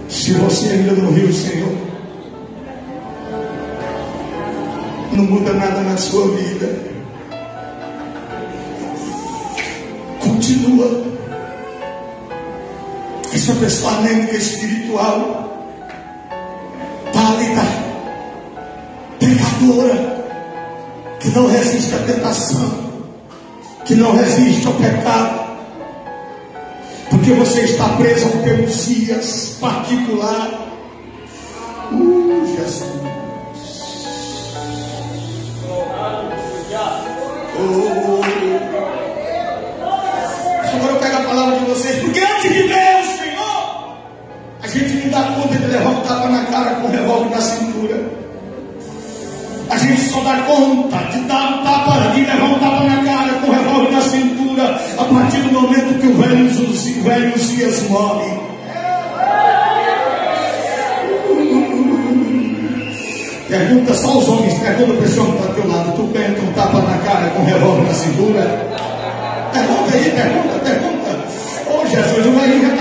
Se você ainda não viu o Senhor, não muda nada na sua vida. Continua. Essa pessoa anêmica espiritual, pálida, pecadora, que não resiste à tentação, que não resiste ao pecado, porque você está preso a um Messias particular. Jesus. Agora eu pego a palavra de vocês, porque antes de ver o Senhor, a gente não dá conta de levar um tapa na cara com o revólver na cintura. A gente só dá conta de dar um tapa, de levar um tapa na cara com o revólver na cintura a partir do momento que o velho Uzias morre. Pergunta só os homens, pergunta a pessoa que está ao teu lado: tu aguenta um tapa na cara com o revólver na cintura? Pergunta aí, pergunta. Oh Jesus, o velhinho